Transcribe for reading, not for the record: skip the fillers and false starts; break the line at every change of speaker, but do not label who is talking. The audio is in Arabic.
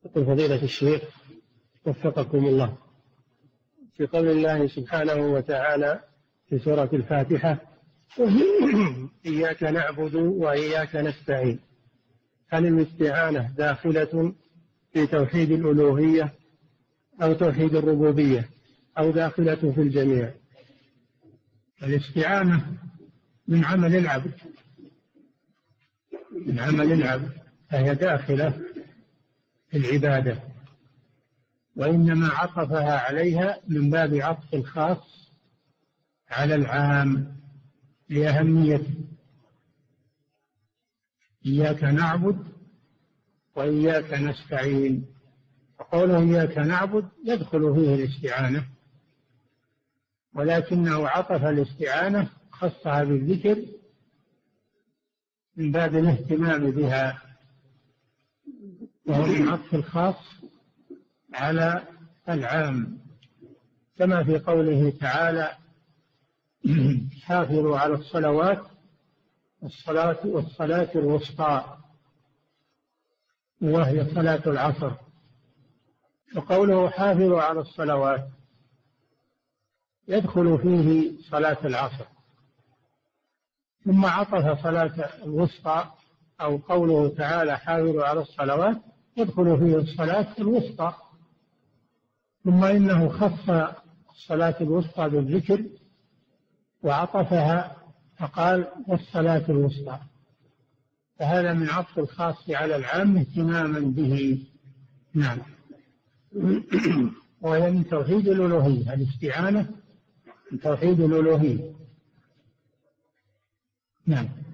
يقول فضيلة الشيخ وفقكم الله، في قول الله سبحانه وتعالى في سورة الفاتحة إياك نعبد وإياك نستعين، هل الاستعانة داخلة في توحيد الألوهية أو توحيد الربوبية أو داخلة في الجميع؟
الاستعانة من عمل العبد، من عمل العبد، فهي داخلة في العبادة، وإنما عطفها عليها من باب عطف الخاص على العام لأهميته. إياك نعبد وإياك نستعين، وقوله إياك نعبد يدخل فيه الاستعانة، ولكنه عطف الاستعانة خصها بالذكر من باب الاهتمام بها، وهو من عطف الخاص على العام، كما في قوله تعالى حافظوا على الصلوات والصلاة الوسطى، وهي صلاة العصر. وقوله حافظوا على الصلوات يدخل فيه صلاة العصر، ثم عطف صلاة الوسطى، أو قوله تعالى حافظوا على الصلوات يدخل فيه الصلاة الوسطى، ثم إنه خص الصلاة الوسطى بالذكر وعطفها فقال والصلاة الوسطى، فهذا من عطف الخاص على العام اهتماما به. نعم. وهي من توحيد الألوهية، الاستعانة من توحيد الألوهية. نعم.